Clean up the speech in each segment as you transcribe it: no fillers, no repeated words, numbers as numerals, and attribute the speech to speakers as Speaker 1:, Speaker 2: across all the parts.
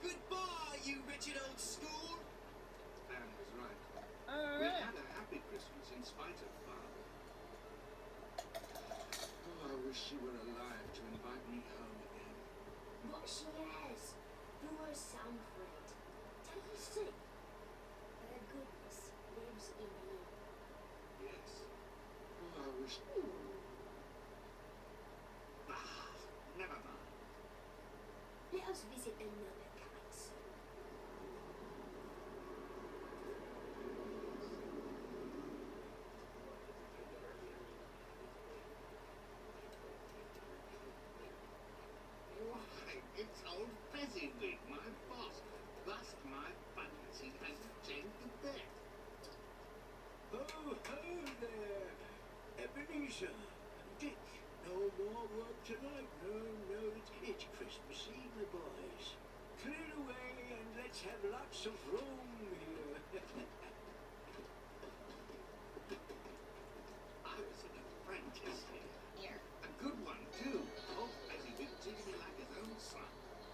Speaker 1: Goodbye, you wretched old school!
Speaker 2: Anne was right.
Speaker 3: All
Speaker 2: We
Speaker 3: right.
Speaker 2: had a happy Christmas in spite of Father. Oh, I wish she were alive to invite me home again.
Speaker 4: But she has. Through her sound friend. Don't you see? Her goodness lives in him.
Speaker 2: Yes. Oh, I wish... Ah, never mind.
Speaker 4: Let us visit another castle.
Speaker 2: Why, it's old Fezziwig, my boss. Bust my buttons, he has changed the bed.
Speaker 1: Ho, ho there! Ebenezer! Dick, no more work tonight. No, it's Christmas Eve, my boys. Clear away and let's have lots of room here.
Speaker 2: I was an apprentice here. A good one, too. Old Fezziwig treated me like his own son.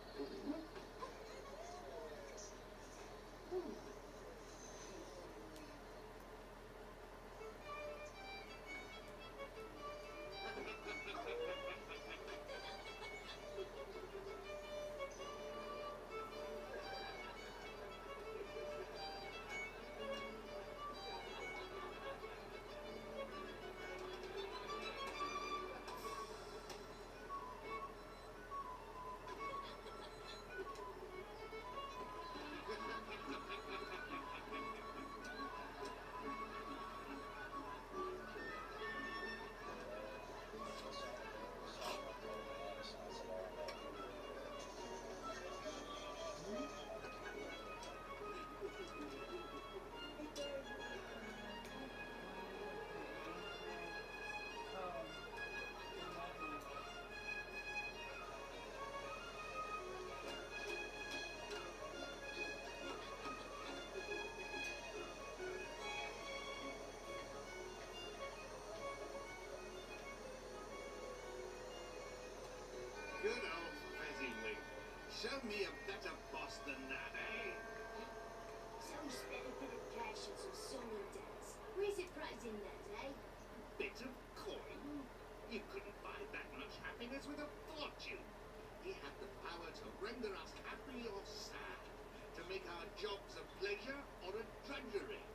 Speaker 2: Good old Fezziwig. Show me a better boss than that, eh?
Speaker 4: So we spent a bit of cash and some sewing days. Where's the prize in that, eh?
Speaker 2: Bit of coin? You couldn't buy that much happiness with a fortune. He had the power to render us happy or sad, to make our jobs a pleasure or a drudgery.